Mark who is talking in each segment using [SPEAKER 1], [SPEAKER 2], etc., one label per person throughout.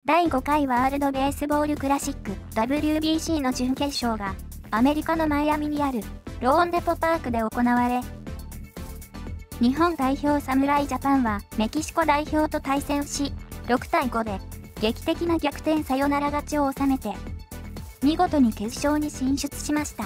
[SPEAKER 1] 第5回ワールドベースボールクラシック WBC の準決勝がアメリカのマイアミにあるローンデポパークで行われ、日本代表侍ジャパンはメキシコ代表と対戦し、6対5で劇的な逆転サヨナラ勝ちを収めて、見事に決勝に進出しました。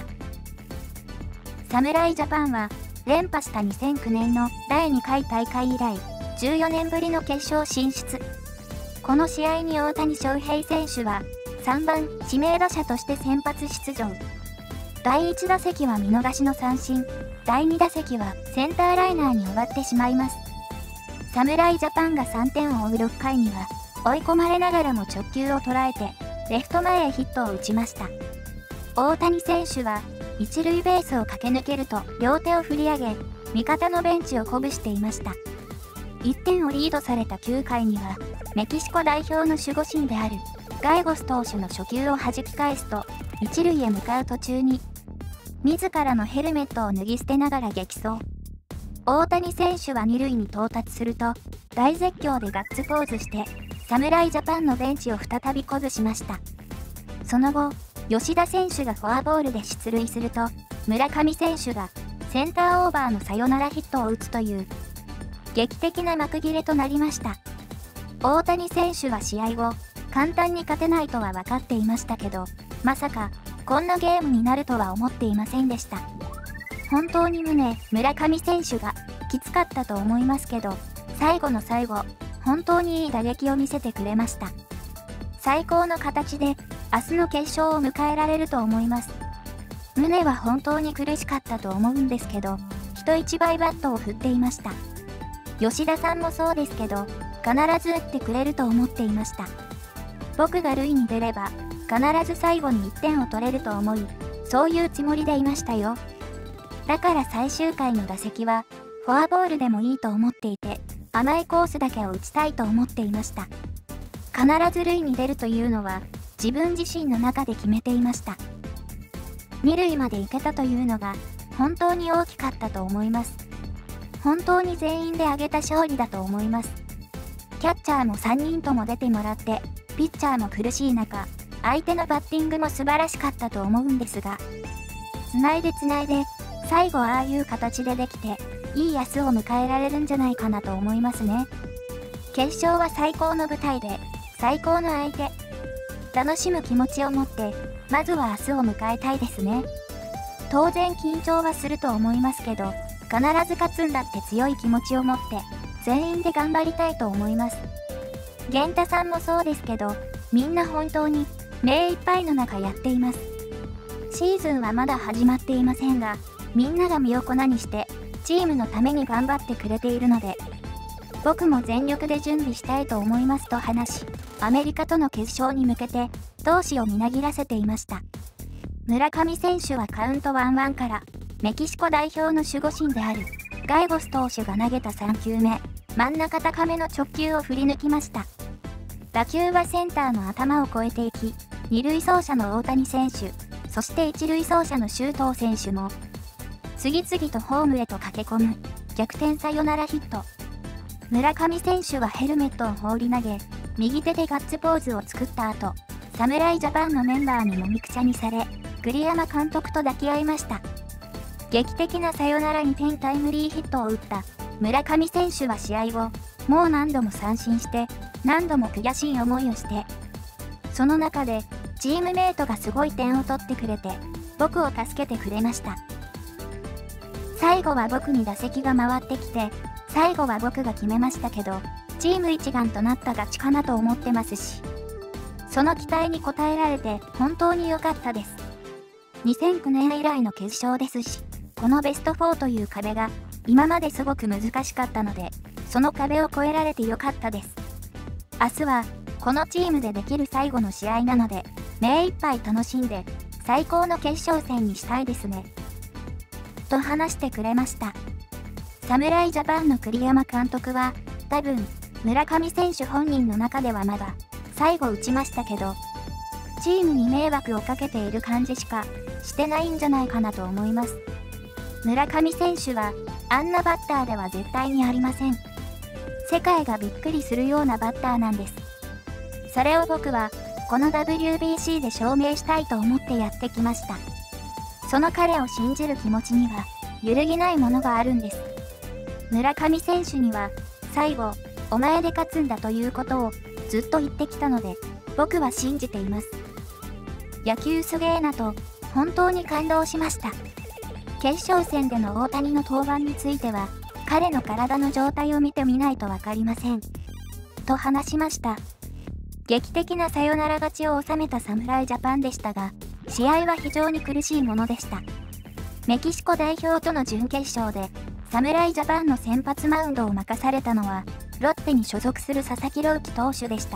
[SPEAKER 1] 侍ジャパンは連覇した2009年の第2回大会以来、14年ぶりの決勝進出。この試合に大谷翔平選手は3番指名打者として先発出場。第1打席は見逃しの三振、第2打席はセンターライナーに終わってしまいます。侍ジャパンが3点を追う6回には、追い込まれながらも直球を捉えて、レフト前へヒットを打ちました。大谷選手は、一塁ベースを駆け抜けると両手を振り上げ、味方のベンチを鼓舞していました。1点をリードされた9回には、メキシコ代表の守護神であるガイゴス投手の初球を弾き返すと、一塁へ向かう途中に、自らのヘルメットを脱ぎ捨てながら激走。大谷選手は二塁に到達すると、大絶叫でガッツポーズして、侍ジャパンのベンチを再び鼓舞しました。その後、吉田選手がフォアボールで出塁すると、村上選手がセンターオーバーのサヨナラヒットを打つという、劇的な幕切れとなりました。大谷選手は試合後、簡単に勝てないとは分かっていましたけど、まさか、こんなゲームになるとは思っていませんでした。本当に村上選手がきつかったと思いますけど、最後の最後、本当にいい打撃を見せてくれました。最高の形で明日の決勝を迎えられると思います。宗は本当に苦しかったと思うんですけど、人一倍バットを振っていました。吉田さんもそうですけど、必ず打ってくれると思っていました。僕が塁に出れば、必ず最後に1点を取れると思い、そういうつもりでいましたよ。だから最終回の打席は、フォアボールでもいいと思っていて、甘いコースだけを打ちたいと思っていました。必ず塁に出るというのは、自分自身の中で決めていました。二塁まで行けたというのが、本当に大きかったと思います。本当に全員で挙げた勝利だと思います。キャッチャーも3人とも出てもらって、ピッチャーも苦しい中、相手のバッティングも素晴らしかったと思うんですが、つないで、最後ああいう形でできて、いい明日を迎えられるんじゃないかなと思いますね。決勝は最高の舞台で、最高の相手。楽しむ気持ちを持って、まずは明日を迎えたいですね。当然緊張はすると思いますけど、必ず勝つんだって強い気持ちを持って、全員で頑張りたいと思います。源太さんもそうですけど、みんな本当に、目いっぱいの中やっています。シーズンはまだ始まっていませんが、みんなが身を粉にして、チームのために頑張ってくれているので、僕も全力で準備したいと思いますと話し、アメリカとの決勝に向けて、闘志をみなぎらせていました。村上選手はカウント 1-1 から、メキシコ代表の守護神である、ガイゴス投手が投げた3球目、真ん中高めの直球を振り抜きました。打球はセンターの頭を越えていき、二塁走者の大谷選手、そして一塁走者の周東選手も、次々とホームへと駆け込む、逆転サヨナラヒット。村上選手はヘルメットを放り投げ、右手でガッツポーズを作った後、侍ジャパンのメンバーにもみくちゃにされ、栗山監督と抱き合いました。劇的なサヨナラ2点タイムリーヒットを打った村上選手は試合後、もう何度も三振して、何度も悔しい思いをして、その中で、チームメイトがすごい点を取ってくれて、僕を助けてくれました。最後は僕に打席が回ってきて、最後は僕が決めましたけど、チーム一丸となった勝ちかなと思ってますし、その期待に応えられて本当に良かったです。2009年以来の決勝ですし、このベスト4という壁が今まですごく難しかったので、その壁を越えられて良かったです。明日はこのチームでできる最後の試合なので、目いっぱい楽しんで最高の決勝戦にしたいですね。と話してくれました。侍ジャパンの栗山監督は、多分、村上選手本人の中ではまだ、最後打ちましたけど、チームに迷惑をかけている感じしかしてないんじゃないかなと思います。村上選手は、あんなバッターでは絶対にありません。世界がびっくりするようなバッターなんです。 それを僕は、この WBC で証明したいと思ってやってきました。その彼を信じる気持ちには、揺るぎないものがあるんです。村上選手には、最後、お前で勝つんだということをずっと言ってきたので、僕は信じています。野球すげーなと、本当に感動しました。決勝戦での大谷の登板については、彼の体の状態を見てみないとわかりません。と話しました。劇的なサヨナラ勝ちを収めた侍ジャパンでしたが、試合は非常に苦しいものでした。メキシコ代表との準決勝で、侍ジャパンの先発マウンドを任されたのは、ロッテに所属する佐々木朗希投手でした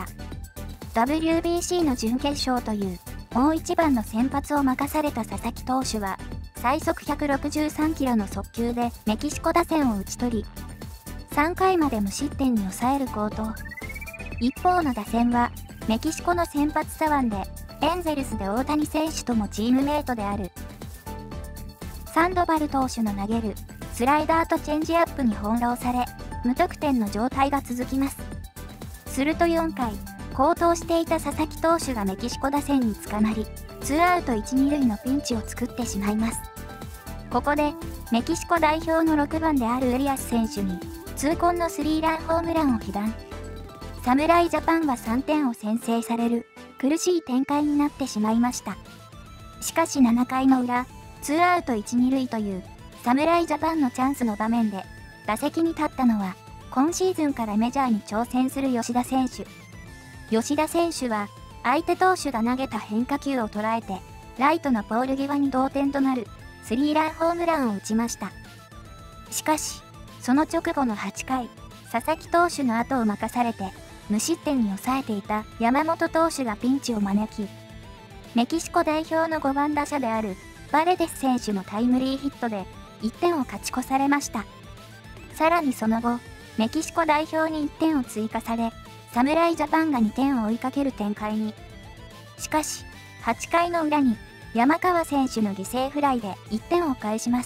[SPEAKER 1] 。WBC の準決勝という大一番の先発を任された佐々木投手は、最速163キロの速球でメキシコ打線を打ち取り、3回まで無失点に抑える好投。一方の打線は、メキシコの先発左腕で、エンゼルスで大谷選手ともチームメイトである、サンドバル投手の投げるスライダーとチェンジアップに翻弄され、無得点の状態が続きます。すると4回、好投していた佐々木投手がメキシコ打線に捕まり、2アウト1、2塁のピンチを作ってしまいます。ここで、メキシコ代表の6番であるウリアス選手に、痛恨のスリーランホームランを被弾。侍ジャパンは3点を先制される、苦しい展開になってしまいました。しかし7回の裏、2アウト1、2塁という、侍ジャパンのチャンスの場面で、打席に立ったのは、今シーズンからメジャーに挑戦する吉田選手。吉田選手は、相手投手が投げた変化球を捉えて、ライトのポール際に同点となる、スリーランホームランを打ちました。しかし、その直後の8回、佐々木投手の後を任されて、無失点に抑えていた山本投手がピンチを招き、メキシコ代表の5番打者であるバレデス選手のタイムリーヒットで1点を勝ち越されました。さらにその後、メキシコ代表に1点を追加され、侍ジャパンが2点を追いかける展開に。しかし、8回の裏に山川選手の犠牲フライで1点を返します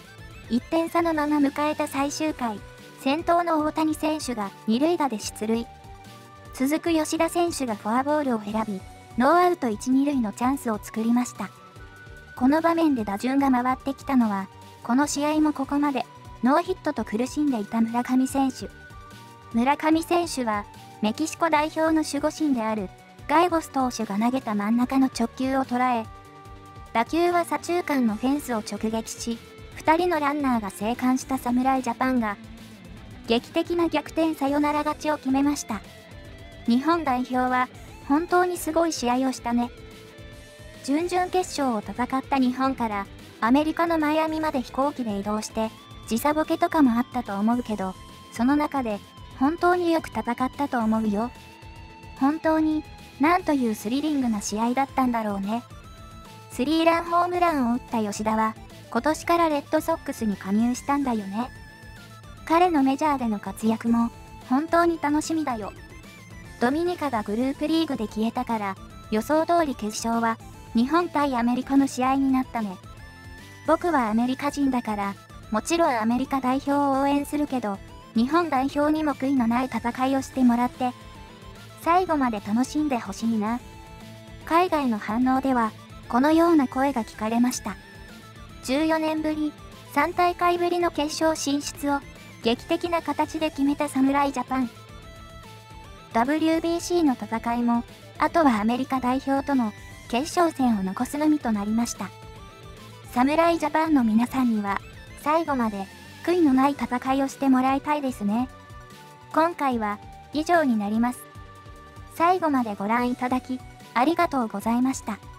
[SPEAKER 1] 。1点差のまま迎えた最終回、先頭の大谷選手が2塁打で出塁。続く吉田選手がフォアボールを選び、ノーアウト1、2塁のチャンスを作りました。この場面で打順が回ってきたのは、この試合もここまでノーヒットと苦しんでいた村上選手。村上選手は、メキシコ代表の守護神であるガイゴス投手が投げた真ん中の直球を捉え、打球は左中間のフェンスを直撃し、2人のランナーが生還した侍ジャパンが、劇的な逆転サヨナラ勝ちを決めました。日本代表は、本当にすごい試合をしたね。準々決勝を戦った日本から、アメリカのマイアミまで飛行機で移動して、時差ボケとかもあったと思うけど、その中で、本当によく戦ったと思うよ。本当に、なんというスリリングな試合だったんだろうね。スリーランホームランを打った吉田は、今年からレッドソックスに加入したんだよね。彼のメジャーでの活躍も、本当に楽しみだよ。ドミニカがグループリーグで消えたから、予想通り決勝は、日本対アメリカの試合になったね。僕はアメリカ人だから、もちろんアメリカ代表を応援するけど、日本代表にも悔いのない戦いをしてもらって、最後まで楽しんでほしいな。海外の反応では、このような声が聞かれました。14年ぶり、3大会ぶりの決勝進出を、劇的な形で決めた侍ジャパン。WBC の戦いも、あとはアメリカ代表との決勝戦を残すのみとなりました。侍ジャパンの皆さんには、最後まで悔いのない戦いをしてもらいたいですね。今回は以上になります。最後までご覧いただき、ありがとうございました。